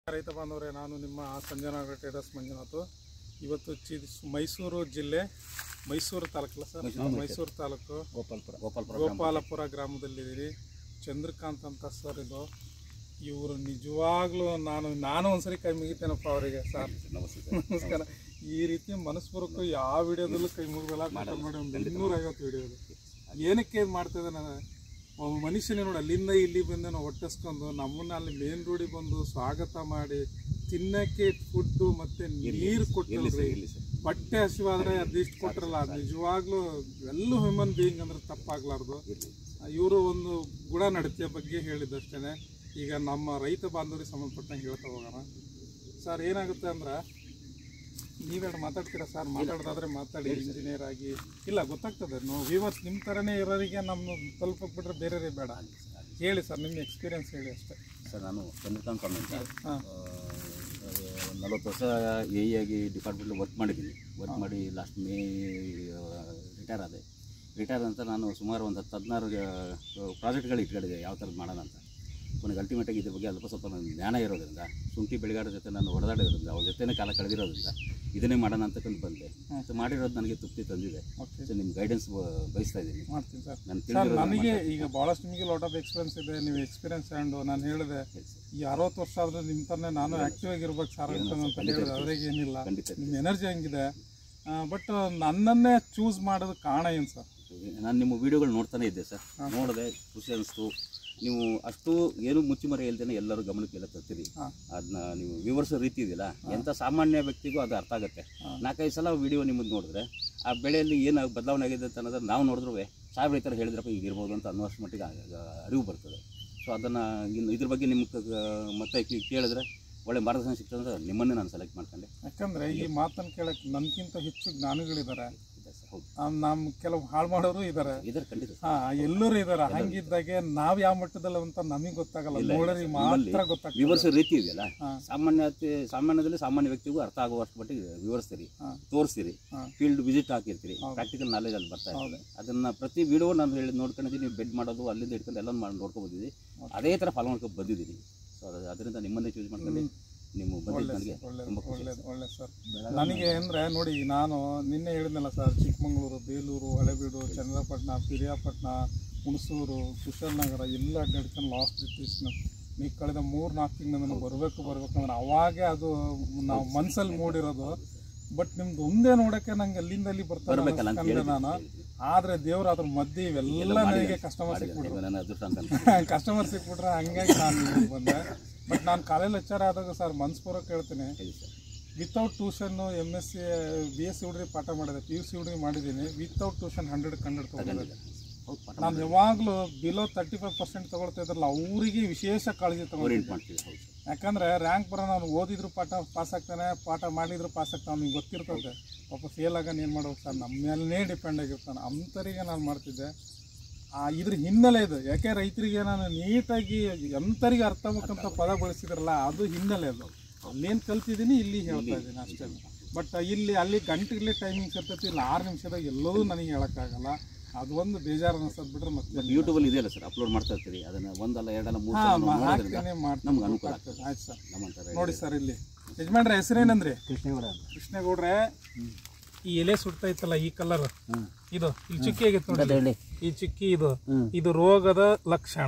ರೈತ ಬಾಂಧವರೇ, ನಾನು ನಿಮ್ಮ ಸಂಜನಾ ಟ್ರೇಡರ್ಸ್ ಮಂಜುನಾಥ್. ಇವತ್ತು ಮೈಸೂರು ಜಿಲ್ಲೆ, ಮೈಸೂರು ತಾಲೂಕಲ್ಲ ಸರ್, ಮೈಸೂರು ತಾಲೂಕು ಗೋಪಾಲಪುರ ಗ್ರಾಮದಲ್ಲಿದ್ದೀರಿ. ಚಂದ್ರಕಾಂತ್ ಅಂತ ಸರ್ ಇವರು ನಿಜವಾಗ್ಲೂ ನಾನು ಒಂದ್ಸರಿ ಕೈ ಮುಗಿತೇನಪ್ಪ ಅವರಿಗೆ. ಸರ್ ನಮಸ್ಕಾರ. ಈ ರೀತಿ ಮನಸ್ಪೂರ್ವಕ ಯಾವ ವಿಡಿಯೋದಲ್ಲೂ ಕೈ ಮುಗಿದಲ್ಲ, ಮಾಡಿ ಒಂದು 250 ವಿಡಿಯೋದು ಏನಕ್ಕೆ ಮಾಡ್ತಿದ್ದೆ ನಾನು. ಒಬ್ಬ ಮನುಷ್ಯನೇ ನೋಡಿ ಅಲ್ಲಿಂದ ಇಲ್ಲಿ ಬಂದು ನಾವು ಒಟ್ಟಿಸ್ಕೊಂಡು ನಮ್ಮನ್ನ ಅಲ್ಲಿ ಮೇನ್ ರೋಡಿಗೆ ಬಂದು ಸ್ವಾಗತ ಮಾಡಿ ತಿನ್ನಕ್ಕೆ ಫುಡ್ಡು ಮತ್ತೆ ನೀರು ಕೊಟ್ಟಿಲ್ರಿ. ಬಟ್ಟೆ ಹಸಿವಾದ್ರೆ ಅದಿಷ್ಟು ಕೊಟ್ಟಿರಲ್ಲ. ನಿಜವಾಗ್ಲೂ ಎಲ್ಲೂ ಹ್ಯೂಮನ್ ಬೀಯಿಂಗ್ ಅಂದ್ರೆ ತಪ್ಪಾಗ್ಲಾರ್ದು. ಇವರು ಒಂದು ಗುಣ ನಡತೆಯ ಬಗ್ಗೆ ಹೇಳಿದ್ದಷ್ಟೇ. ಈಗ ನಮ್ಮ ರೈತ ಬಾಂಧವರಿಗೆ ಸಂಬಂಧಪಟ್ಟಂಗೆ ಹೇಳ್ತಾ ಹೋಗೋಣ. ಸರ್ ಏನಾಗುತ್ತೆ ಅಂದ್ರೆ, ನೀವೆರಡು ಮಾತಾಡ್ತೀರಾ ಸರ್? ಮಾತಾಡೋದಾದ್ರೆ ಮಾತಾಡಿ. ಇಂಜಿನಿಯರ್ ಆಗಿ ಇಲ್ಲ ಗೊತ್ತಾಗ್ತದೆ. ವ್ಯೂವರ್ಸ್ ನಿಮ್ಮ ಥರನೇ ಇರೋರಿಗೆ ನಮ್ಮ ತಲುಪಕ್ಕೆ ಬಿಟ್ರೆ ಬೇರೆ ಬೇಡ. ಹೇಳಿ ಸರ್, ನಿಮ್ಮ ಎಕ್ಸ್ಪೀರಿಯನ್ಸ್ ಹೇಳಿ ಅಷ್ಟೇ. ಸರ್ ನಾನು ಚಂದ್ರಕಾಂತ್ ಸ್ವಾಮಿ ಅಂತ 40 ವರ್ಷ ಎ ಆಗಿ ಡಿಪಾರ್ಟ್ಮೆಂಟಲ್ಲಿ ವರ್ಕ್ ಮಾಡಿದ್ದೀನಿ. ವರ್ಕ್ ಮಾಡಿ ಲಾಸ್ಟ್ ಮೇ ರಿಟೈರ್ ಆದೆ. ರಿಟೈರ್ ನಂತರ ನಾನು ಸುಮಾರು ಒಂದು 16 ಪ್ರಾಜೆಕ್ಟ್ಗಳು ಇಟ್ಕೊಂಡಿದ್ದೆ ಯಾವ ಥರದ್ದು ಮಾಡೋಣ ಅಂತ. ಕೊನೆಗೆ ಅಲ್ಟಿಮೇಟಾಗಿ ಇದ್ರ ಬಗ್ಗೆ ಅಲ್ಪ ಸ್ವಲ್ಪ ನನಗೆ ಜ್ಞಾನ ಇರೋದ್ರಿಂದ, ಶುಂಠಿ ಬೆಳೆಗಾರರ ಜೊತೆ ನಾನು ಹೊಡೆದಾಡಿರೋದ್ರಿಂದ, ಅವ್ರ ಜೊತೆನೇ ಕಾಲ ಕಳೆದಿರೋದ್ರಿಂದ ಇದನ್ನೇ ಮಾಡೋಣ ಅಂತಕ್ಕಂತ ಬಂದೆ. ಸೊ ಮಾಡಿರೋದು ನನಗೆ ತೃಪ್ತಿ ತಂದಿದೆ. ಸೊ ನಿಮ್ಮ ಗೈಡೆನ್ಸ್ ಬಯಸ್ತಾ ಇದ್ದೀನಿ. ಮಾಡ್ತೀನಿ ಸರ್. ನನಗೆ ಈಗ ಭಾಳಷ್ಟು ನಿಮಗೆ ಲಾಟ್ ಆಫ್ ಎಕ್ಸ್ಪೀರಿಯನ್ಸ್ ಇದೆ. ನೀವು ಎಕ್ಸ್ಪೀರಿಯನ್ಸ್ ಹ್ಯಾಂಡು ನಾನು ಹೇಳಿದೆ ಈ 60 ವರ್ಷ ಆದರೂ ನಿಮ್ಮ ಥರನೇ ನಾನು ಆ್ಯಕ್ಟಿವ್ ಆಗಿರ್ಬೇಕು ಸರ್ ಅಂತ ಹೇಳಿದೆ. ಅದ್ರಾಗ ಏನಿಲ್ಲ, ನಿಮ್ಮ ಎನರ್ಜಿ ಹಂಗಿದೆ. ಬಟ್ ನನ್ನನ್ನೇ ಚೂಸ್ ಮಾಡೋದು ಕಾರಣ ಏನು ಸರ್? ನಾನು ನಿಮ್ಮ ವೀಡಿಯೋಗಳು ನೋಡ್ತಾನೆ ಇದ್ದೆ ಸರ್. ನೋಡಿದೆ, ಖುಷಿ ಅನಿಸ್ತು. ನೀವು ಅಷ್ಟು ಏನು ಮುಚ್ಚಿಮರೆ ಇಲ್ದೇನೆ ಎಲ್ಲರೂ ಗಮನಕ್ಕೆಲ್ಲ ತರ್ತೀರಿ. ಅದನ್ನ ನೀವು ವಿವರಿಸೋ ರೀತಿ ಇದೆಯಲ್ಲ, ಎಂಥ ಸಾಮಾನ್ಯ ವ್ಯಕ್ತಿಗೂ ಅದು ಅರ್ಥ ಆಗುತ್ತೆ. 4-5 ಸಲ ವಿಡಿಯೋ ನಿಮ್ಮದು ನೋಡಿದ್ರೆ ಆ ಬೆಳೆಯಲ್ಲಿ ಏನು ಬದಲಾವಣೆ ಆಗಿದೆ ಅಂತ ಅನ್ನೋದನ್ನು ನಾವು ನೋಡಿದ್ರೂ ಸಾಹೇಬ್ರು ಈ ಥರ ಹೇಳಿದ್ರಪ್ಪ ಈಗ ಇರ್ಬೋದು ಅಂತ ಅನ್ನೋಷ್ಟು ಮಟ್ಟಿಗೆ ಅರಿವು ಬರ್ತದೆ. ಸೊ ಅದನ್ನು ಇದ್ರ ಬಗ್ಗೆ ನಿಮ್ಗೆ ಮತ್ತೆ ಕೇಳಿದ್ರೆ ಒಳ್ಳೆ ಮಾರ್ಗದರ್ಶನ ಸಿಗ್ತದೆ ಅಂತ ನಿಮ್ಮನ್ನೇ ನಾನು ಸೆಲೆಕ್ಟ್ ಮಾಡ್ಕೊಂಡೆ. ಯಾಕಂದರೆ ಈ ಮಾತನ್ನು ಕೇಳಕ್ಕೆ ನನಗಿಂತ ಹೆಚ್ಚು ಜ್ಞಾನಿಗಳಿದ್ದಾರೆ. ನಮ್ಮ ಕೆಲವು ಹಾಳು ಮಾಡೋರು ಇದ್ದಾರೆ, ಎಲ್ಲರೂ ಇದ್ದಾರೆ. ಹಂಗಿದ್ದಾಗೆ ನಾವು ಯಾವ ಮಟ್ಟದಲ್ಲಿ ಅಂತ ನಮಗೆ ಗೊತ್ತಾಗಲ್ಲ, ನೋಡೋರಿಗೆ ಮಾತ್ರ ಗೊತ್ತಾಗ್ತದೆ. ವಿವರಿಸೋ ರೀತಿ ಇದೆಯಲ್ಲ, ಸಾಮಾನ್ಯದಲ್ಲಿ ಸಾಮಾನ್ಯ ವ್ಯಕ್ತಿಗೂ ಅರ್ಥ ಆಗುವಷ್ಟು ಮಟ್ಟಿಗೆ ವಿವರಿಸ್ತೀರಿ, ತೋರಿಸ್ತೀರಿ, ಫೀಲ್ಡ್ ವಿಸಿಟ್ ಹಾಕಿರ್ತೀರಿ, ಪ್ರಾಕ್ಟಿಕಲ್ ನಾಲೆಜ್ ಅಲ್ಲಿ ಬರ್ತಾ ಇದೆ. ಅದನ್ನ ಪ್ರತಿ ವಿಡಿಯೋ ನಾನು ಹೇಳಿ ನೋಡ್ಕೊಂಡಿದ್ದೀನಿ. ನೀವು ಬೆಡ್ ಮಾಡೋದು ಅಲ್ಲಿಂದ ಹಿಡ್ಕೊಂಡು ಎಲ್ಲ ನೋಡ್ಕೊಂಡು ಬಂದಿದ್ದೀವಿ. ಅದೇ ಥರ ಫಾಲೋ ಮಾಡ್ಕೊಂಡು ಬಂದಿದ್ದೀನಿ. ಸೊ ಅದರಿಂದ ನಿಮ್ಮನ್ನೇ ಚೂಸ್ ಮಾಡ್ಕೊಂಡು ನೀವು ಬಂದಿದ್ದು ಒಳ್ಳೆ ಸರ್. ನನಗೆ ಅಂದರೆ ನೋಡಿ, ನಾನು ನಿನ್ನೆ ಹೇಳಿದ್ನಲ್ಲ ಸರ್, ಚಿಕ್ಕಮಗಳೂರು, ಬೇಲೂರು, ಹಳೆಬೀಡು, ಚನ್ನರಾಯಪಟ್ಟಣ, ಪಿರಿಯಾಪಟ್ಟಣ, ಹುಣಸೂರು, ಕುಶಾಲನಗರ ಎಲ್ಲ ಅಡ್ಡಾಡ್ಕೊಂಡು ಲಾಸ್ಟ್ ಡಿಸ್ಟಿಷನ್ ನೀವು ಕಳೆದ 3-4 ತಿಂಗಳಿಂದ ಬರ್ಬೇಕಂದ್ರೆ ಅವಾಗೇ ಅದು ನಾವು ಮನಸ್ಸಲ್ಲಿ ಮೂಡಿರೋದು. ಬಟ್ ನಿಮ್ದು ಒಂದೇ ನೋಡೋಕ್ಕೆ ನಂಗೆ ಅಲ್ಲಿಂದ ಅಲ್ಲಿ ಬರ್ತಾರೆ ನಾನು. ಆದರೆ ದೇವ್ರು ಅದ್ರ ಮಧ್ಯೆ ಇವೆಲ್ಲ ನನಗೆ ಕಸ್ಟಮರ್ ಸಿಕ್ಬಿಟ್ರೆ ಹಂಗಾಗಿ ನಾನು ಬಂದೆ. ಬಟ್ ನಾನು ಕಾಲೇಜ್ ಲೆಕ್ಚರ್ ಆದಾಗ ಸರ್ ಮನಸ್ಪೂರ್ವಕ ಹೇಳ್ತೀನಿ, ವಿತೌಟ್ ಟ್ಯೂಷನ್ನು MSc BSc ಹುಡುಗಿ ಪಾಠ ಮಾಡಿದೆ, PUC ಹುಡುಗಿ ಮಾಡಿದ್ದೀನಿ. ವಿತೌಟ್ ಟ್ಯೂಷನ್ 100 ತೊಗೊಂಡಿದ್ದೆ. ನಾನು ಯಾವಾಗಲೂ ಬಿಲೋ 35% ತೊಗೊಳ್ತಾ ಇದ್ರಲ್ಲ ಅವರಿಗೆ ವಿಶೇಷ ಕಾಳಜಿ ತೊಗೊಂಡಿದ್ದೆ. ಯಾಕಂದರೆ ರ್ಯಾಂಕ್ ಬರೋ ನಾನು ಓದಿದ್ರು ಪಾಸ್ ಆಗ್ತಾನೆ, ಪಾಠ ಮಾಡಿದ್ರು ಪಾಸ್ ಆಗ್ತಾನೆ, ನಿಮ್ಗೆ ಗೊತ್ತಿರ್ತದೆ. ಪಾಪ ಫೇಲ್ ಆಗೋನು ಏನು ಮಾಡೋದು ಸರ್, ನಮ್ಮ ಮೇಲೇ ಡಿಪೆಂಡ್ ಆಗಿರ್ತಾನೆ. ಅಂಥರಿಗೆ ನಾನು ಮಾಡ್ತಿದ್ದೆ. ಇದ್ರ ಹಿನ್ನೆಲೆ ಇದು. ಯಾಕೆ ರೈತರಿಗೆ ನಾನು ನೀಟಾಗಿ ಎಂಥರಿಗೆ ಅರ್ಥ ಆಗ್ಬೇಕಂತ ಪದ ಬಳಸಿದ್ರಲ್ಲ, ಅದು ಹಿನ್ನೆಲೆ ಅದು. ಅಲ್ಲೇನು ಕಲ್ತಿದ್ದೀನಿ ಇಲ್ಲಿ ಹೇಳ್ತಾ ಇದ್ದೀನಿ ಅಷ್ಟೇ. ಬಟ್ ಅಲ್ಲಿ ಗಂಟೆಗಟ್ಟಲೆ ಟೈಮಿಂಗ್ಸ್ ಇರ್ತೈತಿ. ಇಲ್ಲಿ 6 ನಿಮಿಷದಾಗ ಎಲ್ಲದೂ ನನಗೆ ಹೇಳೋಕ್ಕಾಗಲ್ಲ. ಅದು ಒಂದು ಬೇಜಾರು ಅನಿಸ್ತದೆ ಬಿಟ್ರೆ. ಮತ್ತೆ ಯೂಟ್ಯೂಬಲ್ಲಿ ಇದೆಯಲ್ಲ ಸರ್, ಅಪ್ಲೋಡ್ ಮಾಡ್ತಾ ಇರ್ತೀರಿ. ಅದನ್ನು 1 ಅಲ್ಲ 2 ಅಲ್ಲ 3 ನಮ್ಗೆ ಅನುಕೂಲ ಆಗ್ತದೆ. ಆಯ್ತು ಸರ್. ನೋಡಿ ಸರ್, ಇಲ್ಲಿ ಯಜಮಾನ್ರೆ ಹೆಸರೇನಂದ್ರಿ? ಕೃಷ್ಣೇಗೌಡ್ರೆ. ಈ ಎಲೆ ಸುಡ್ತಾ ಇತ್ತಲ್ಲ, ಈ ಕಲರ್ ಇದು ಇಲ್ಲಿ ಚುಕ್ಕಿ ಆಗೈತೆ ನೋಡಿ, ಈ ಚುಕ್ಕಿ ಇದು ರೋಗದ ಲಕ್ಷಣ.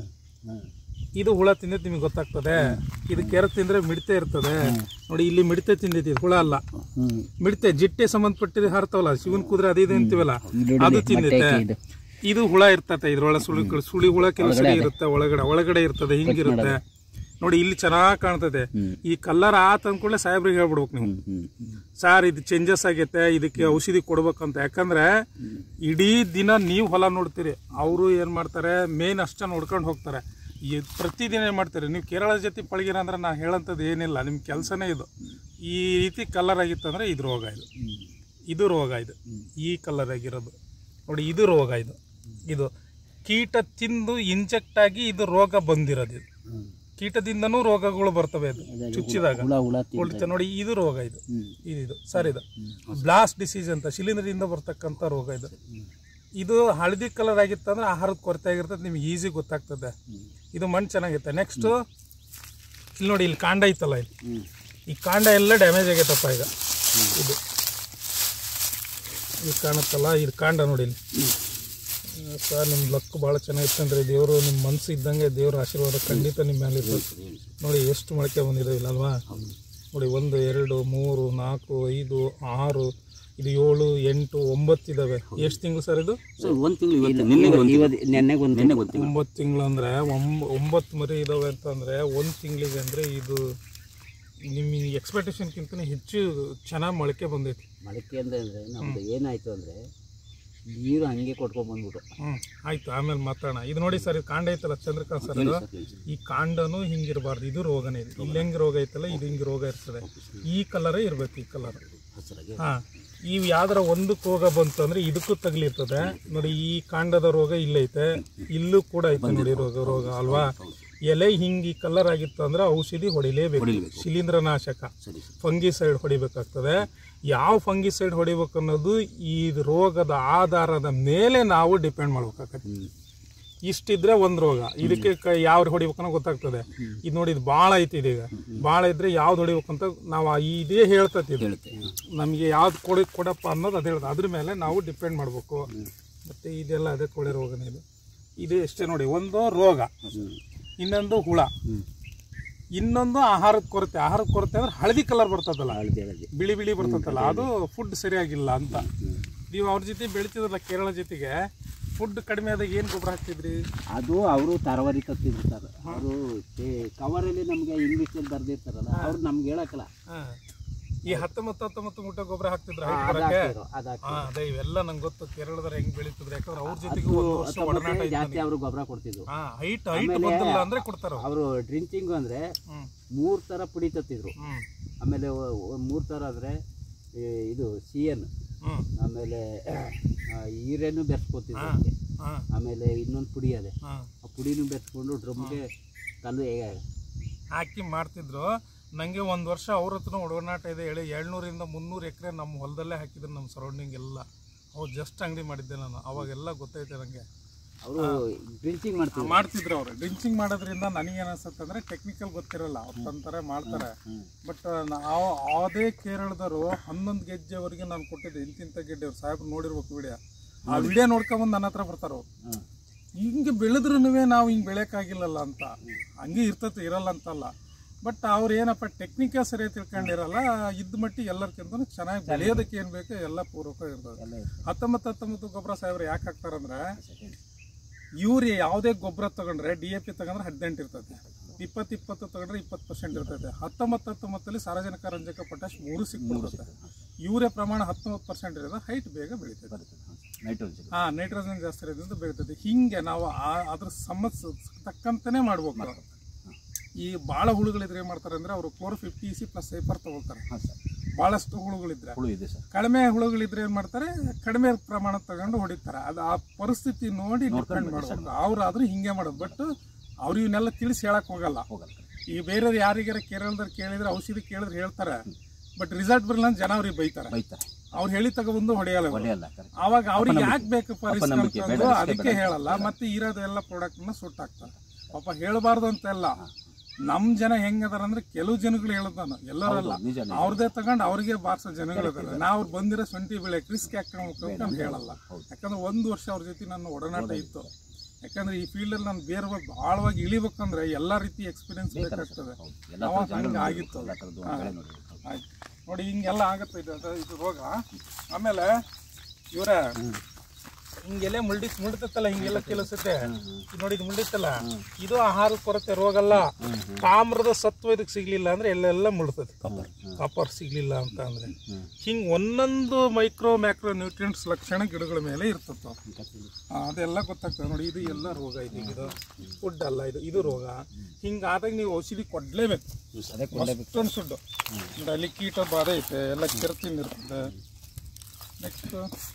ಇದು ಹುಳ ತಿಂದೈತೆ, ನಿಮಗೆ ಗೊತ್ತಾಗ್ತದೆ. ಇದು ಕೆರೆ ತಿಂದ್ರೆ ಮಿಡತೆ ಇರ್ತದೆ ನೋಡಿ. ಇಲ್ಲಿ ಮಿಡತೆ ತಿಂದೈತಿ, ಹುಳ ಅಲ್ಲ ಮಿಡತೆ. ಜಿಟ್ಟೆ ಸಂಬಂಧಪಟ್ಟಿದ್ದು ಹಾರ್ತಾವಲ್ಲ, ಶಿವನ್ ಕುದ್ರೆ ಅದು ಇದು ಅಂತೀವಲ್ಲ, ಅದು ತಿಂದೈತೆ. ಇದು ಹುಳ ಇರ್ತದೆ ಇದ್ರೊಳಗೆ. ಸುಳಿ ಹುಳ ಕೆಲಸ ಇರುತ್ತೆ, ಒಳಗಡೆ ಇರ್ತದೆ, ಹಿಂಗಿರುತ್ತೆ ನೋಡಿ. ಇಲ್ಲಿ ಚೆನ್ನಾಗಿ ಕಾಣ್ತದೆ. ಈ ಕಲರ್ ಆತ ಅಂದ್ಕೊಳ್ಳೆ ಸಾಹೇಬ್ರಿಗೆ ಹೇಳ್ಬಿಡ್ಬೇಕು ನೀವು, ಸರ್ ಇದು ಚೇಂಜಸ್ ಆಗೈತೆ, ಇದಕ್ಕೆ ಔಷಧಿ ಕೊಡ್ಬೇಕಂತ. ಯಾಕಂದ್ರೆ ಇಡೀ ದಿನ ನೀವು ಹೊಲ ನೋಡ್ತೀರಿ, ಅವರು ಏನ್ ಮಾಡ್ತಾರೆ ಮೇನ್ ಅಷ್ಟ ನೋಡ್ಕೊಂಡು ಹೋಗ್ತಾರೆ. ಪ್ರತಿದಿನ ಏನ್ ಮಾಡ್ತಾರೆ ನೀವು? ಕೇರಳ ಜೊತೆ ಪಳಗಿರ ಅಂದ್ರೆ ನಾ ಹೇಳಂಥದ್ದು ಏನಿಲ್ಲ, ನಿಮ್ಮ ಕೆಲಸನೇ ಇದು. ಈ ರೀತಿ ಕಲರ್ ಆಗಿತ್ತು ಅಂದ್ರೆ ಇದು ರೋಗ. ಇದು ರೋಗ. ಈ ಕಲರ್ ಆಗಿರೋದು ನೋಡಿ, ಇದು ರೋಗ. ಇದು ಕೀಟ ತಿಂದು ಇಂಜೆಕ್ಟ್ ಆಗಿ ಇದು ರೋಗ ಬಂದಿರೋದು. ಇದು ಕೀಟದಿಂದನೂ ರೋಗಗಳು ಬರ್ತವೆ. ಅದು ಚುಚ್ಚಿದಾಗ ನೋಡಿ, ಇದು ರೋಗ. ಇದು ಸರ್, ಇದು ಬ್ಲಾಸ್ಟ್ ಡಿಸೀಸ್ ಅಂತ ಶಿಲೀಂಧ್ರದಿಂದ ಬರ್ತಕ್ಕಂಥ ರೋಗ. ಇದು ಹಳದಿ ಕಲರ್ ಆಗಿತ್ತಂದ್ರೆ ಆಹಾರದ ಕೊರತೆ ಆಗಿರ್ತದೆ, ನಿಮ್ಗೆ ಈಸಿ ಗೊತ್ತಾಗ್ತದೆ. ಇದು ಮಣ್ಣು ಚೆನ್ನಾಗಿರುತ್ತೆ. ನೆಕ್ಸ್ಟ್ ಇಲ್ಲಿ ನೋಡಿ, ಇಲ್ಲಿ ಕಾಂಡ ಐತಲ್ಲ, ಇಲ್ಲಿ ಈ ಕಾಂಡ ಎಲ್ಲ ಡ್ಯಾಮೇಜ್ ಆಗೈತಪ್ಪ ಈಗ. ಇದು ಕಾಣುತ್ತಲ್ಲ, ಇದು ಕಾಂಡ ನೋಡಿ ಇಲ್ಲಿ. ಸರ್ ನಿಮ್ಮ ಲಕ್ ಭಾಳ ಚೆನ್ನಾಗಿತ್ತಂದ್ರೆ ದೇವರು ನಿಮ್ಮ ಮನಸ್ಸು ಇದ್ದಂಗೆ ದೇವ್ರ ಆಶೀರ್ವಾದ ಖಂಡಿತ ನಿಮ್ಮ ಮೇಲೆ ಇರ್ತದೆ. ನೋಡಿ ಎಷ್ಟು ಮೊಳಕೆ ಬಂದಿದೆ ಇಲ್ಲಲ್ವಾ? ನೋಡಿ 1 2 3 4 5 6 ಇದು 7 8 9 ಇದಾವೆ. ಎಷ್ಟು ತಿಂಗಳು ಸರ್ ಇದು? 1 ತಿಂಗಳು 9 ತಿಂಗಳು ಅಂದರೆ 9 ಮರಿ ಇದಾವೆ ಅಂತಂದರೆ 1 ತಿಂಗಳಿಗೆ ಅಂದರೆ ಇದು ನಿಮ್ಮ ಎಕ್ಸ್ಪೆಕ್ಟೇಷನ್ಗಿಂತ ಹೆಚ್ಚು ಚೆನ್ನಾಗಿ ಮೊಳಕೆ ಬಂದೈತಿ. ಮೊಳಕೆ ಅಂದರೆ ನಮ್ದು ಏನಾಯಿತು ಅಂದರೆ ನೀರು ಹಂಗೆ ಕೊಟ್ಕೊಂಡು ಬಂದ್ಬಿಟ್ಟು. ಆಯ್ತು, ಆಮೇಲೆ ಮಾತಾಡೋಣ. ಇದು ನೋಡಿ ಸರ್, ಇದು ಕಾಂಡ ಐತಲ್ಲ ಚಂದ್ರಕಾಂತ್ ಸರ್, ಇದು ಈ ಕಾಂಡನೂ ಹಿಂಗಿರಬಾರ್ದು. ಇದು ರೋಗನೇ ಇದೆ. ಇಲ್ಲಿ ಹೆಂಗೆ ರೋಗ ಐತಲ್ಲ, ಇದು ಹಿಂಗೆ ರೋಗ ಇರ್ತದೆ. ಈ ಕಲರೇ ಇರಬೇಕು, ಈ ಕಲರ್. ಹಾಂ, ಇವು ಯಾವ್ದಾರ ಒಂದಕ್ಕೆ ರೋಗ ಬಂತು ಅಂದರೆ ಇದಕ್ಕೂ ತಗಲಿರ್ತದೆ. ನೋಡಿ, ಈ ಕಾಂಡದ ರೋಗ ಇಲ್ಲೈತೆ, ಇಲ್ಲೂ ಕೂಡ ಐತೆ ನೋಡಿ ರೋಗ ಅಲ್ವಾ? ಎಲೆ ಹಿಂಗೆ ಕಲರ್ ಆಗಿತ್ತು ಅಂದ್ರೆ ಔಷಧಿ ಹೊಡಿಲೇಬೇಕು. ಶಿಲೀಂಧ್ರನಾಶಕ, ಫಂಗಿಸೈಡ್ ಹೊಡಿಬೇಕಾಗ್ತದೆ. ಯಾವ ಫಂಗಿಸೈಡ್ ಹೊಡಿಬೇಕು ಅನ್ನೋದು ಈ ರೋಗದ ಆಧಾರದ ಮೇಲೆ ನಾವು ಡಿಪೆಂಡ್ ಮಾಡ್ಬೇಕಾಗತ್ತೆ. ಇಷ್ಟಿದ್ರೆ ಒಂದು ರೋಗ, ಇದಕ್ಕೆ ಯಾವ ಹೊಡಿಬೇಕನ್ನೋ ಗೊತ್ತಾಗ್ತದೆ. ಇದು ನೋಡಿ, ಇದು ಭಾಳ ಐತಿ. ಇದೀಗ ಭಾಳ ಇದ್ರೆ ಯಾವ್ದು ಹೊಡಿಬೇಕಂತ ನಾವು ಇದೇ ಹೇಳ್ತತಿ. ನಮಗೆ ಯಾವ್ದು ಕೊಡಪ್ಪ ಅನ್ನೋದು ಅದು ಹೇಳ್ತದೆ. ಅದ್ರ ಮೇಲೆ ನಾವು ಡಿಪೆಂಡ್ ಮಾಡಬೇಕು. ಮತ್ತು ಇದೆಲ್ಲ ಅದೇ ಕೊಳೆ ರೋಗನೇ ಇದು. ಇದು ಎಷ್ಟೇ ನೋಡಿ, ಒಂದು ರೋಗ, ಇನ್ನೊಂದು ಹುಳ, ಇನ್ನೊಂದು ಆಹಾರದ ಕೊರತೆ. ಆಹಾರದ ಕೊರತೆ ಅಂದ್ರೆ ಹಳದಿ ಕಲರ್ ಬರ್ತದಲ್ಲ, ಬಿಳಿ ಬಿಳಿ ಬರ್ತದಲ್ಲ, ಅದು ಫುಡ್ ಸರಿಯಾಗಿಲ್ಲ ಅಂತ. ನೀವು ಅವ್ರ ಜೊತೆ ಬೆಳಿತಿದ್ರಲ್ಲ ಕೇರಳ ಜೊತೆಗೆ, ಫುಡ್ ಕಡಿಮೆ ಆದಾಗ ಏನು ಗೊಬ್ಬರ ಹಾಕ್ತಿದ್ರಿ? ಅದು ಅವರು ತರವರಿ ತರ್ತಿದ್ರು ಸರ್. ಅವರು ಕವರಲ್ಲಿ ನಮಗೆ ಇಂಗ್ಲೀಷಲ್ಲಿ ಬರೆದಿರ್ತಾರಲ್ಲ, ಅವ್ರು ನಮ್ಗೆ ಹೇಳಕ್ಕಲ್ಲ. ಈ 19 ಮೂಟೆ ಗೊಬ್ಬರ ಹಾಕ್ತಿದ್ರು. ಅದೇ ಇವೆಲ್ಲ ನಂಗೆ ಗೊತ್ತು, ಕೇರಳದವ್ರು ಹೆಂಗ್ ಬೆಳೀತಿದ್ರು. ಯಾಕಂದ್ರೆ ಅವ್ರ ಜೊತೆಗೆ ಒಡನಾಟ ಜಾಸ್ತಿ ಅವರು ಗೊಬ್ಬರ ಕೊಡ್ತಿದ್ರು. ಹೈಟ್ ಬಂದಿಲ್ಲ ಅಂದ್ರೆ ಕೊಡ್ತಾರ ಅವರು. ಡ್ರಿಂಚಿಂಗ್ ಅಂದ್ರೆ 3 ಥರ ಪುಡಿ ತತ್ತಿದ್ರು. ಆಮೇಲೆ 3 ಥರ ಅಂದ್ರೆ ಇದು CN, ಆಮೇಲೆ ಈರೇನು ಬೆರೆಸ್ಕೊತಿದ್ರು. ಆಮೇಲೆ ಇನ್ನೊಂದು ಪುಡಿ ಅದೇ, ಆ ಪುಡಿನೂ ಬೆರೆಸ್ಕೊಂಡು ಡ್ರಮ್ಗೆ ಕಲ್ಲು ಹಾಕಿ ಮಾಡ್ತಿದ್ರು. ನನಗೆ ಒಂದು ವರ್ಷ ಅವ್ರ ಹತ್ರ ಒಡನಾಟ ಇದೆ ಹೇಳಿ 700 300 ಎಕರೆ ನಮ್ಮ ಹೊಲದಲ್ಲೇ ಹಾಕಿದ್ರು. ನಮ್ಮ ಸರೌಂಡಿಂಗ್ ಎಲ್ಲ ಅವ್ರು ಜಸ್ಟ್ ಅಂಗಡಿ ಮಾಡಿದ್ದೆ ನಾನು, ಅವಾಗೆಲ್ಲ ಗೊತ್ತೈತೆ ನನಗೆ. ಅವರು ಡ್ರಿಂಚಿಂಗ್ ಮಾಡ್ತಿದ್ರು. ಅವರು ಡ್ರಿಂಚಿಂಗ್ ಮಾಡೋದ್ರಿಂದ ನನಗೇನು ಅನ್ಸುತ್ತೆ ಅಂದರೆ ಟೆಕ್ನಿಕಲ್ ಗೊತ್ತಿರಲ್ಲ, ಅವ್ರು ತಂತಾರೆ ಮಾಡ್ತಾರೆ. ಬಟ್ ಅದೇ ಕೇರಳದವರು 11 ಗೆಜ್ಜೆವರೆಗೆ ನಾನು ಕೊಟ್ಟಿದ್ದೆ. ಇಂತಿಂಥ ಗೆಡ್ಡೆ ಅವ್ರು ಸಾಹೇಬ್ರು ನೋಡಿರ್ಬೇಕು ವಿಡಿಯೋ. ಆ ವಿಡಿಯೋ ನೋಡ್ಕೊಂಬಂದು ನನ್ನ ಹತ್ರ ಬರ್ತಾರೋ. ಹಿಂಗೆ ಬೆಳೆದ್ರೂ ನಾವು ಹಿಂಗೆ ಬೆಳೆಯೋಕ್ಕಾಗಿಲ್ಲಲ್ಲ ಅಂತ. ಹಂಗೆ ಇರಲ್ಲ ಅಂತಲ್ಲ. ಬಟ್ ಅವ್ರು ಏನಪ್ಪ ಟೆಕ್ನಿಕಲ್ ಸರಿಯಾಗಿ ತಿಳ್ಕೊಂಡಿರಲ್ಲ. ಇದ್ದ ಮಟ್ಟಿಗೆ ಎಲ್ಲರಿಗಿಂತ ಚೆನ್ನಾಗಿ ಬೆಳೆಯೋದಕ್ಕೆ ಏನು ಬೇಕು ಎಲ್ಲ ಪೂರ್ವಕ ಇರ್ತದೆ. 19 ಗೊಬ್ಬರ ಸಾಹೇಬ್ರು ಯಾಕೆ ಹಾಕ್ತಾರಂದ್ರೆ, ಯೂರಿಯಾ ಯಾವುದೇ ಗೊಬ್ಬರ ತಗೊಂಡ್ರೆ DAP ತಗೊಂಡ್ರೆ 18 ಇರ್ತದೆ, 20 ತಗೊಂಡ್ರೆ 20% ಇರ್ತದೆ. 19 ಸಾರಜನಕ, ರಂಜಕ, ಪೊಟ್ಯಾಶ್ 3 ಸಿಕ್ಬಿಡುತ್ತೆ. ಯೂರಿಯಾ ಪ್ರಮಾಣ 19% ಇರೋದು, ಹೈಟ್ ಬೇಗ ಬೆಳೀತದೆ. ನೈಟ್ರೋಜನ್ ಜಾಸ್ತಿ ಇರೋದ್ರಿಂದ ಬೆಳೀತದೆ. ಹಿಂಗೆ ನಾವು ಅದ್ರ ಸಮಸ್ಯೆ ತಕ್ಕಂತನೇ ಮಾಡ್ಬೇಕು. ಈ ಭಾಳ ಹುಳುಗಳಿದ್ರೆ ಏನು ಮಾಡ್ತಾರೆ ಅಂದರೆ, ಅವರು 450 ಪ್ಲಸ್ ಸೈಪರ್ ತಗೊಳ್ತಾರೆ. ಭಾಳಷ್ಟು ಹುಳುಗಳಿದ್ರೆ, ಕಡಿಮೆ ಹುಳುಗಳಿದ್ರೆ ಏನು ಮಾಡ್ತಾರೆ, ಕಡಿಮೆ ಪ್ರಮಾಣ ತಗೊಂಡು ಹೊಡಿತಾರೆ. ಅದು ಆ ಪರಿಸ್ಥಿತಿ ನೋಡಿ ಡಿಪೆಂಡ್ ಮಾಡ್ಬೇಕು. ಅವ್ರಾದ್ರೂ ಹಿಂಗೆ ಮಾಡೋದು. ಬಟ್ ಅವ್ರು ಇವನ್ನೆಲ್ಲ ತಿಳಿಸಿ ಹೇಳಕ್ ಹೋಗಲ್ಲ. ಈ ಬೇರೆ ಯಾರಿಗಾರ ಕೇರಳದವ್ರು ಕೇಳಿದ್ರೆ, ಔಷಧಿ ಕೇಳಿದ್ರೆ ಹೇಳ್ತಾರೆ. ಬಟ್ ರಿಸಲ್ಟ್ ಬರಲ್ಲ ಅಂತ ಜನ ಅವ್ರಿಗೆ ಬೈತಾರೆ. ಅವ್ರು ಹೇಳಿ ತಗೊಬಂದು ಹೊಡೆಯಲ್ಲ. ಅವಾಗ ಅವ್ರಿಗೆ ಯಾಕೆ ಬೇಕಪ್ಪ ರಿಸ್ಕ್ ಅಂತ ಅದಕ್ಕೆ ಹೇಳಲ್ಲ. ಮತ್ತೆ ಇರೋದೆಲ್ಲ ಪ್ರಾಡಕ್ಟ್ನ ಸುಟ್ಟಾಕ್ತಾರೆ. ಪಾಪ ಹೇಳಬಾರ್ದು ಅಂತೆಲ್ಲ. ನಮ್ಮ ಜನ ಹೆಂಗದಾರ ಅಂದ್ರೆ, ಕೆಲವು ಜನಗಳು ಹೇಳೋದಾನ, ಎಲ್ಲರಲ್ಲ. ಅವ್ರದೇ ತಗೊಂಡು ಅವ್ರಿಗೆ ಬಾರ್ಸೋ ಜನಗಳು ಇದಾರೆ. ನಾವು ಬಂದಿರೋ ಶುಂಠಿ ಬೆಳೆಯಕ್ಕೆ ರಿಸ್ಕ್ ಹಾಕೊಂಡು ಹೇಳಲ್ಲ. ಯಾಕಂದ್ರೆ 1 ವರ್ಷ ಅವ್ರ ಜೊತೆ ನನ್ನ ಒಡನಾಟ ಇತ್ತು. ಯಾಕಂದ್ರೆ ಈ ಫೀಲ್ಡಲ್ಲಿ ನಾನು ಬೇರೆ ಆಳವಾಗಿ ಇಳಿಬೇಕಂದ್ರೆ ಎಲ್ಲ ರೀತಿ ಎಕ್ಸ್ಪೀರಿಯನ್ಸ್ ಬೇಕಾಗ್ತದೆ. ಅವಾಗ ಹಂಗೆ ಆಗಿತ್ತು. ಆಯ್ತು ನೋಡಿ, ಹಿಂಗೆಲ್ಲ ಆಗುತ್ತೆ ಇದು ರೋಗ. ಆಮೇಲೆ ಇವರ ಹಿಂಗೆಲ್ಲ ಮುಳ್ದಿತ್ತಲ್ಲ, ಹಿಂಗೆಲ್ಲ ಕೆಲಸತ್ತೆ ನೋಡಿ. ಇದು ಮುಳ್ದಿತ್ತಲ್ಲ, ಇದು ಆಹಾರ ಕೊರತೆ ರೋಗ ಅಲ್ಲ. ತಾಮ್ರದ ಸತ್ವ ಇದಕ್ಕೆ ಸಿಗ್ಲಿಲ್ಲ ಅಂದ್ರೆ ಎಲ್ಲೆಲ್ಲ ಮುಳ್ತದೆ. ಕಾಪರ್ ಸಿಗ್ಲಿಲ್ಲ ಅಂತ ಅಂದ್ರೆ ಹಿಂಗೆ ಒಂದೊಂದು ಮೈಕ್ರೋ ಮ್ಯಾಕ್ರೋ ನ್ಯೂಟ್ರಿಯೆಂಟ್ಸ್ ಲಕ್ಷಣ ಗಿಡಗಳ ಮೇಲೆ ಇರ್ತದ. ಅದೆಲ್ಲ ಗೊತ್ತಾಗ್ತದೆ ನೋಡಿ. ಇದು ಎಲ್ಲ ರೋಗ ಇದೆ. ಇದು ಫುಡ್ ಅಲ್ಲ, ಇದು ರೋಗ. ಹಿಂಗಾದಾಗ ನೀವು ಔಷಧಿ ಕೊಡ್ಲೇಬೇಕು. ಅಷ್ಟೊಂದು ಸುಡ್ಡು ಅಲ್ಲಿ ಕೀಟ ಬಾಧೆ ಐತೆ, ಎಲ್ಲ ಕೆರ್ತಿಂದ ಇರ್ತದೆ. ನೆಕ್ಸ್ಟ್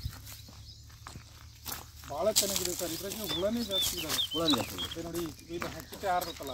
ಭಾಳ ಚೆನ್ನಾಗಿದೆ ಸರ್. ಇದ್ರಾಗ ಹುಳನೇ ಜಾಸ್ತಿ ಇದಾವೆ ನೋಡಿ. ಇದು ಗಿಟ್ಟೆ ಹಾರ್ತಲ್ಲ,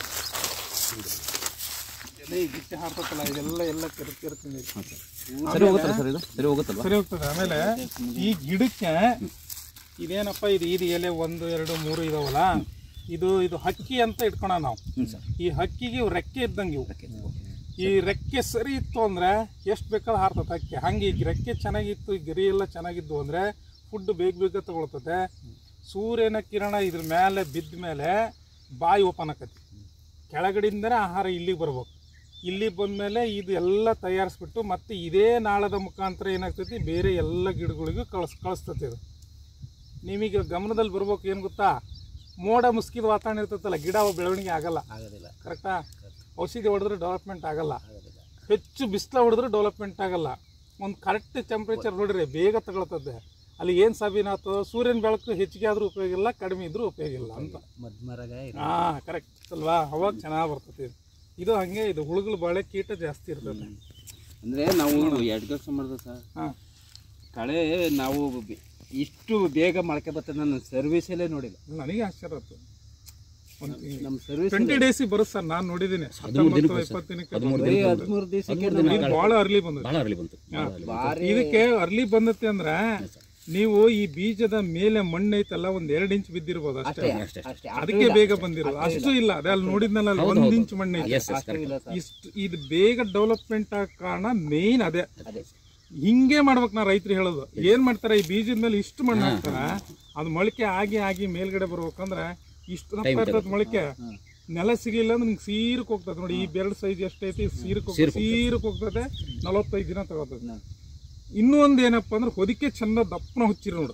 ಗಿಟ್ಟೆ ಹಾರ್ತಲ್ಲ, ಇದೆಲ್ಲ ಕೆರ್ತೀನಿ ಸರಿ ಹೋಗ್ತದೆ. ಆಮೇಲೆ ಈ ಗಿಡಕ್ಕೆ ಇದೇನಪ್ಪ, ಇದು ಎಲೆ 1 2 3 ಇದಾವಲ್ಲ, ಇದು ಹಕ್ಕಿ ಅಂತ ಇಟ್ಕೊಳ ನಾವು. ಈ ಹಕ್ಕಿಗೆ ರೆಕ್ಕೆ ಇದ್ದಂಗೆ ಇವು. ಈ ರೆಕ್ಕೆ ಸರಿ ಇತ್ತು ಅಂದರೆ ಎಷ್ಟು ಬೇಕಾದ್ರೂ ಹಾರ್ತದೆ ಹಕ್ಕಿ. ಹಂಗೆ ಈಗ ರೆಕ್ಕೆ ಚೆನ್ನಾಗಿತ್ತು, ಈ ಗರಿ ಎಲ್ಲ ಚೆನ್ನಾಗಿದ್ದು ಅಂದರೆ ಫುಡ್ ಬೇಗ ತಗೊಳ್ತದೆ. ಸೂರ್ಯನ ಕಿರಣ ಇದ್ರ ಮೇಲೆ ಬಿದ್ದ ಮೇಲೆ ಬಾಯಿ ಓಪನ್ ಆಕತಿ, ಕೆಳಗಡೆಯಿಂದನೇ ಆಹಾರ ಇಲ್ಲಿಗೆ ಬರ್ಬೇಕು. ಇಲ್ಲಿಗೆ ಬಂದಮೇಲೆ ಇದು ಎಲ್ಲ ತಯಾರಿಸ್ಬಿಟ್ಟು ಮತ್ತೆ ಇದೇ ನಾಳದ ಮುಖಾಂತರ ಏನಾಗ್ತೈತಿ ಬೇರೆ ಎಲ್ಲ ಗಿಡಗಳಿಗೂ ಕಳಿಸ್ತೈತಿ. ಇದು ನಿಮಗೆ ಗಮನದಲ್ಲಿ ಬರ್ಬೇಕು. ಏನು ಗೊತ್ತಾ, ಮೋಡ ಮುಸ್ಕಿದ ವಾತಾವರಣ ಇರ್ತೈತಲ್ಲ, ಗಿಡ ಬೆಳವಣಿಗೆ ಆಗೋದಿಲ್ಲ. ಕರೆಕ್ಟಾ? ಔಷಧಿ ಹೊಡೆದ್ರೆ ಡೆವಲಪ್ಮೆಂಟ್ ಆಗಲ್ಲ, ಹೆಚ್ಚು ಬಿಸಿಲು ಹೊಡೆದ್ರೆ ಡೆವಲಪ್ಮೆಂಟ್ ಆಗಲ್ಲ. ಒಂದು ಕರೆಕ್ಟ್ ಟೆಂಪ್ರೇಚರ್ ನೋಡ್ರಿ ಬೇಗ ತಗೊಳ್ತದೆ. ಅಲ್ಲಿ ಏನು ಸಾಬೀನಾಯ್ತು, ಸೂರ್ಯನ ಬೆಳಕು ಹೆಚ್ಚಿಗೆ ಆದ್ರೂ ಉಪಯೋಗ ಇಲ್ಲ, ಕಡಿಮೆ ಇದ್ರೂ ಉಪಯೋಗ ಇಲ್ಲ ಅಂತ. ಹಾಂ, ಕರೆಕ್ಟ್ ಅಲ್ವಾ? ಅವಾಗ ಚೆನ್ನಾಗಿ ಬರ್ತೈತಿ. ಇದು ಹಂಗೆ, ಇದು ಹುಳುಗಳು ಬಾಳೆ ಕೀಟ ಜಾಸ್ತಿ ಇರ್ತದೆ. ಅಂದರೆ ನಾವು 2 ವರ್ಷ ಮಾಡಿದೆ ಸರ್. ಕಳೆ ನಾವು ಇಷ್ಟು ಬೇಗ ಮೊಳಕೆ ಬರ್ತದೆ ನನ್ನ ಸರ್ವಿಸಲ್ಲೇ ನೋಡಿಲ್ಲ. ನನಗೆ ಆಶ್ಚರ್ಯ ಆಯ್ತು. ನಮ್ಮ ಸರ್ವಿಸ್ 20 ಡೇಸ್ ಬರುತ್ತೆ ಸರ್, ನಾನು ನೋಡಿದ್ದೀನಿ. 19-20 ದಿನಕ್ಕೆ ಭಾಳ ಅರ್ಲಿ ಬಂತು. ಇದಕ್ಕೆ ಅರ್ಲಿ ಬಂದತ್ತೆ ಅಂದ್ರೆ ನೀವು ಈ ಬೀಜದ ಮೇಲೆ ಮಣ್ಣು ಐತಲ್ಲ, 1-2 ಇಂಚ್ ಬಿದ್ದಿರ್ಬೋದು ಅಷ್ಟೇ. ಅದಕ್ಕೆ ಬೇಗ ಬಂದಿರೋದು. ಅಷ್ಟು ಇಲ್ಲ, ಅದೇ ಅಲ್ಲಿ ನೋಡಿದ್ನಲ್ಲ 1 ಇಂಚ್ ಮಣ್ಣು ಐತೆ. ಇಷ್ಟು ಇದು ಬೇಗ ಡೆವಲಪ್ಮೆಂಟ್ ಆಗ ಕಾರಣ ಮೇನ್ ಅದೇ. ಹಿಂಗೆ ಮಾಡ್ಬೇಕು ನಾ ರೈತರು ಹೇಳೋದು. ಏನ್ ಮಾಡ್ತಾರೆ, ಈ ಬೀಜದ ಮೇಲೆ ಇಷ್ಟು ಮಣ್ಣು ಹಾಕ್ತಾರ, ಅದು ಮೊಳಕೆ ಆಗಿ ಮೇಲ್ಗಡೆ ಬರ್ಬೇಕಂದ್ರೆ ಇಷ್ಟು ದಪ್ಪ ಇರ್ತದೆ ಮೊಳಕೆ. ನೆಲ ಸಿಗಲಿಲ್ಲ ಅಂದ್ರೆ ನಿಮ್ಗೆ ಸೀರಕ್ಕೆ ಹೋಗ್ತದೆ. ನೋಡಿ, ಈ ಬೆರಳು ಸೈಜ್ ಎಷ್ಟೈತಿ, ಸೀರಕ್ಕೆ ಹೋಗ್ತದೆ. 45 ದಿನ ತಗೋತದೆ. ಇನ್ನೂ ಒಂದು ಏನಪ್ಪ ಅಂದ್ರೆ ಹೊದಿಕೆ ಚಂದ ದಪ್ಪನ ಹುಚ್ಚಿರಿ ನೋಡು.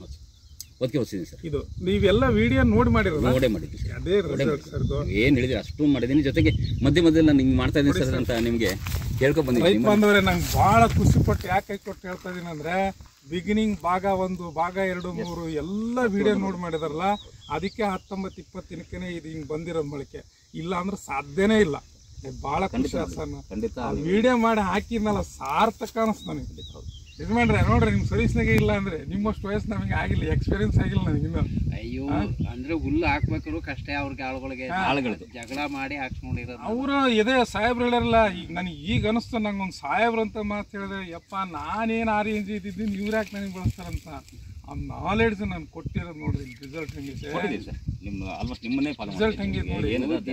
ಇದು ನೀವೆಲ್ಲ ವಿಡಿಯೋ ನೋಡಿ ಮಾಡಿರೋದು? ಅದೇ ಏನ್ ಹೇಳಿದ್ರಿ ಅಷ್ಟು ಮಾಡಿದೀನಿ. ಜೊತೆಗೆ ಮಧ್ಯೆ ನಾನು ಹಿಂಗೆ ಮಾಡ್ತಾ ಇದ್ದೀನಿ ಸರ್ ಅಂತ ನಿಮ್ಗೆ ಹೇಳ್ಕೊ ಬಂದಿದ್ದೀನಿ. ರೈತ ಬಂದವ್ರೆ, ನಂಗೆ ಭಾಳ ಖುಷಿ ಪಟ್ಟು ಯಾಕೆ ಕೊಟ್ಟು ಹೇಳ್ತಾ ಇದೀನಿ ಅಂದ್ರೆ, ಬಿಗಿನಿಂಗ್ ಭಾಗ 1, ಭಾಗ 2, 3 ಎಲ್ಲ ವಿಡಿಯೋ ನೋಡಿ ಮಾಡಿದಾರಲ್ಲ, ಅದಕ್ಕೆ 19-20 ದಿನಕ್ಕೆ ಇದು ಹಿಂಗೆ ಬಂದಿರೋದು ಮೊಳಕೆ. ಇಲ್ಲ ಅಂದ್ರೆ ಸಾಧ್ಯನೇ ಇಲ್ಲ. ಭಾಳ ಖುಷಿ ಸರ್. ವಿಡಿಯೋ ಮಾಡಿ ಹಾಕಿದ್ನಲ್ಲ, ಸಾರ್ಥಕ ಅನಿಸ್ತು ನನಗೆ. ಯಜಮಾನ್ರೆ ನೋಡ್ರಿ, ನಿಮ್ಮ ಸರ್ವಿಸ್ನಾಗೆ ಇಲ್ಲ ಅಂದ್ರೆ ನಿಮ್ಮಷ್ಟು ವಯಸ್ಸು ನಮಗೆ ಆಗಿಲ್ಲ, ಎಕ್ಸ್ಪೀರಿಯನ್ಸ್ ಆಗಿಲ್ಲ ನನಗೆ ಇನ್ನು. ಅಯ್ಯೋ, ಅಂದ್ರೆ ಹುಲ್ಲು ಹಾಕ್ಬೇಕಾದ್ರು ಕಷ್ಟ ಅವ್ರಿಗೆ, ಆಳುಗಳಿಗೆ ಜಗಳ ಮಾಡಿ ಹಾಕ್ಸ್ಕೊಂಡಿರೋದು ಅವರು. ಇದೇ ಸಾಹೇಬ್ರು ಹೇಳಿರಲ್ಲ, ಈಗ ನನಗೆ ಈಗ ಅನಿಸ್ತು, ನಂಗೊಂದು ಸಾಹೇಬ್ರು ಅಂತ ಮಾತು ಹೇಳಿದ್ರೆ, ಯಪ್ಪ ನಾನೇನು ಆ ರೇಂಜ್ ಇದ್ದಿದ್ದೀನಿ, ಇವ್ರು ಯಾಕೆ ನನಗೆ ಬಳಸ್ತಾರಂತ ಆ ನಾಲೆಡ್ಜ್ ನಾನು ಕೊಟ್ಟಿರೋದು ನೋಡ್ರಿ. ರಿಸಲ್ಟ್ ಹೆಂಗಿದೆ, ರಿಸಲ್ಟ್ ಹೆಂಗಿದೆ ನೋಡಿ.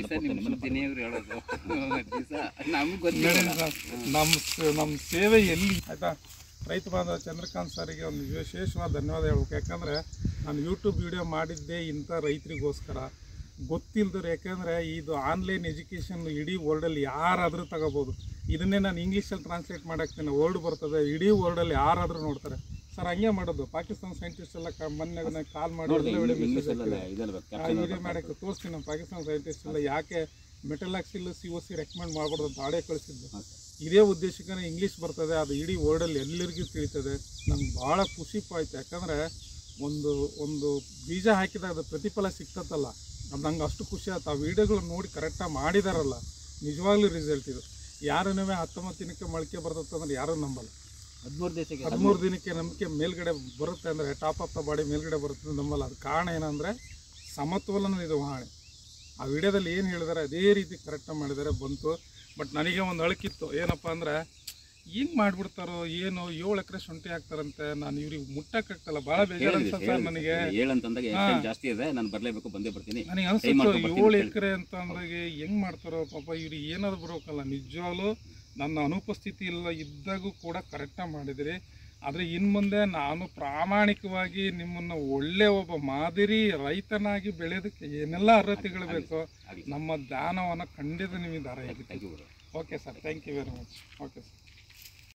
ನಮ್ಮ ಸೇವೆ ಎಲ್ಲಿ ಆಯ್ತಾ. ರೈತ ಬಾಂಧವ ಚಂದ್ರಕಾಂತ್ ಸರಿಗೆ ಒಂದು ವಿಶೇಷವಾದ ಧನ್ಯವಾದ ಹೇಳ್ಬೇಕು. ಯಾಕಂದರೆ ನಾನು ಯೂಟ್ಯೂಬ್ ವಿಡಿಯೋ ಮಾಡಿದ್ದೆ ಇಂಥ ರೈತರಿಗೋಸ್ಕರ, ಗೊತ್ತಿಲ್ದರು. ಯಾಕೆಂದರೆ ಇದು ಆನ್ಲೈನ್ ಎಜುಕೇಷನ್ ಇಡೀ ವರ್ಲ್ಡಲ್ಲಿ ಯಾರಾದರೂ ತಗೋಬೋದು. ಇದನ್ನೇ ನಾನು ಇಂಗ್ಲೀಷಲ್ಲಿ ಟ್ರಾನ್ಸ್ಲೇಟ್ ಮಾಡಾಕ್ತೀನಿ, ವರ್ಡ್ ಬರ್ತದೆ, ಇಡೀ ವರ್ಲ್ಡಲ್ಲಿ ಯಾರಾದರೂ ನೋಡ್ತಾರೆ. ಸರ್ ಹಂಗೆ ಮಾಡೋದು. ಪಾಕಿಸ್ತಾನ ಸೈಂಟಿಸ್ಟ್ ಎಲ್ಲ ಮೊನ್ನೆ ಕಾಲ್ ಮಾಡಿ ವಿಡಿಯೋ ಮಾಡೋಕ್ಕೆ ತೋರಿಸ್ತೀನಿ. ನಮ್ಮ ಪಾಕಿಸ್ತಾನ ಸೈಂಟಿಸ್ಟ್ ಎಲ್ಲ ಯಾಕೆ ಮೆಟಲಾಕ್ಸಿಲ್ COC ರೆಕಮೆಂಡ್ ಮಾಡ್ಬಾರ್ದು ಅಂತ ಆಡೇ ಕಳಿಸಿದ್ದು. ಇದೇ ಉದ್ದೇಶಕ್ಕೆ ಇಂಗ್ಲೀಷ್ ಬರ್ತದೆ, ಅದು ಇಡೀ ವರ್ಲ್ಡಲ್ಲಿ ಎಲ್ಲರಿಗೂ ತಿಳಿತದೆ. ನಂಗೆ ಭಾಳ ಖುಷಿ ಆಯ್ತು. ಯಾಕಂದರೆ ಒಂದು ಬೀಜ ಹಾಕಿದಾಗ ಅದು ಪ್ರತಿಫಲ ಸಿಗ್ತತ್ತಲ್ಲ, ಅದು ನಂಗೆ ಅಷ್ಟು ಖುಷಿ ಆಯ್ತು. ಆ ವಿಡಿಯೋಗಳು ನೋಡಿ ಕರೆಕ್ಟಾಗಿ ಮಾಡಿದಾರಲ್ಲ, ನಿಜವಾಗ್ಲೂ ರಿಸಲ್ಟ್ ಇದು. ಯಾರೂ 19 ದಿನಕ್ಕೆ ಮೊಳಕೆ ಬರ್ತದಂದ್ರೆ ಯಾರೂ ನಂಬಲ್ಲ. 13 ದಿನಕ್ಕೆ ನಂಬಿಕೆ ಮೇಲ್ಗಡೆ ಬರುತ್ತೆ ಅಂದರೆ, ಟಾಪ್ ಆಫ್ ದ ಬಾಡಿ ಮೇಲ್ಗಡೆ ಬರುತ್ತೆ ನಂಬಲ್ಲ. ಅದು ಕಾರಣ ಏನಂದರೆ ಸಮತೋಲನ ನಿರ್ವಹಣೆ. ಆ ವಿಡಿಯೋದಲ್ಲಿ ಏನು ಹೇಳಿದಾರೆ ಅದೇ ರೀತಿ ಕರೆಕ್ಟಾಗಿ ಮಾಡಿದ್ದಾರೆ, ಬಂತು. ಬಟ್ ನನಗೆ ಒಂದು ಅಳಕಿತ್ತು, ಏನಪ್ಪ ಅಂದರೆ ಹಿಂಗೆ ಮಾಡಿಬಿಡ್ತಾರೋ ಏನೋ, 7 ಎಕರೆ ಶುಂಠಿ ಹಾಕ್ತಾರಂತೆ, ನಾನು ಇವ್ರಿಗೆ ಮುಟ್ಟಕ್ಕಾಗ್ತಲ್ಲ, ಭಾಳ ಬೇಜಾರು ಅನ್ಸುತ್ತೆ ಸರ್ ನನಗೆ. ನನಗೆ ಅನ್ಸುತ್ತೆ 7 ಎಕರೆ ಅಂತ ಅಂದ್ರೆ ಹೆಂಗೆ ಮಾಡ್ತಾರೋ ಪಾಪ, ಇವ್ರಿಗೆ ಏನಾದ್ರು ಬರೋಕಲ್ಲ. ನಿಜವಾಗ್ಲೂ ನನ್ನ ಅನುಪಸ್ಥಿತಿ ಇದ್ದಾಗೂ ಕೂಡ ಕರೆಕ್ಟಾಗಿ ಮಾಡಿದಿರಿ. ಆದರೆ ಇನ್ನು ಮುಂದೆ ನಾನು ಪ್ರಾಮಾಣಿಕವಾಗಿ ನಿಮ್ಮನ್ನು ಒಳ್ಳೆಯ ಒಬ್ಬ ಮಾದರಿ ರೈತನಾಗಿ ಬೆಳೆಯೋದಕ್ಕೆ ಏನೆಲ್ಲ ಅರ್ಹತೆಗಳು ಬೇಕೋ ನಮ್ಮ ಜ್ಞಾನವನ್ನು ಖಂಡಿತ ನಿಮಗೆ ದಾರ. Okay sir, thank you very much. Okay sir.